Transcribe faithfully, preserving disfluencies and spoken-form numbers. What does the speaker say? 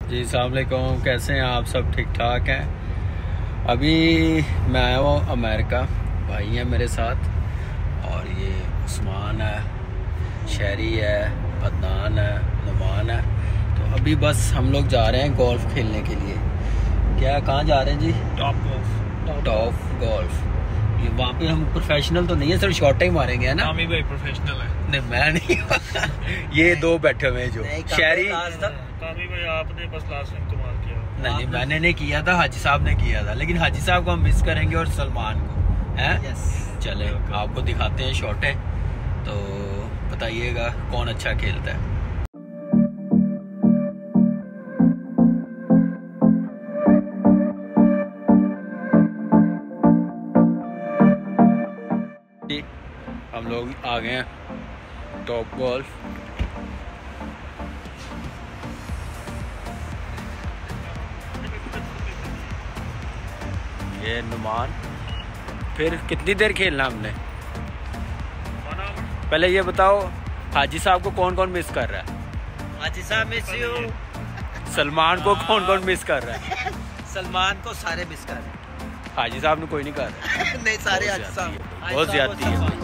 जी अस्सलाम वालेकुम, कैसे हैं आप सब? ठीक ठाक हैं। अभी मैं आया हूँ अमेरिका, भाई हैं मेरे साथ, और ये उस्मान है, शहरी है, अदनान है, नुमान है। तो अभी बस हम लोग जा रहे हैं गोल्फ खेलने के लिए। क्या कहाँ जा रहे हैं जी? Top Golf. Top Golf. ये वहाँ पे हम प्रोफेशनल तो नहीं है, सिर्फ शॉर्ट टाइम मारेंगे, है ना? कामी भाई प्रोफेशनल है। नहीं मैं नहीं ये दो बैठे हुए हैं जो शहरी। कामी भाई आपने बस लास्ट टाइम कमाल किया। नहीं नहीं मैंने नहीं किया था, हाजी साहब ने किया था, लेकिन हाजी साहब को हम मिस करेंगे और सलमान को, हैं? yes. चले आपको दिखाते हैं शॉट है, तो बताइएगा कौन अच्छा खेलता है। हम लोग आ गए हैं टॉप गोल्फ। ये नुमान, फिर कितनी देर खेलना हमने? पहले ये बताओ, हाजी साहब को कौन कौन मिस कर रहा है? हाजी साहब मिस यू। सलमान को कौन कौन मिस कर रहा है? सलमान को सारे मिस कर रहे हैं। हाजी साहब ने कोई नहीं कर रहा। नहीं सारे हाजी साहब बहुत ज्यादती है।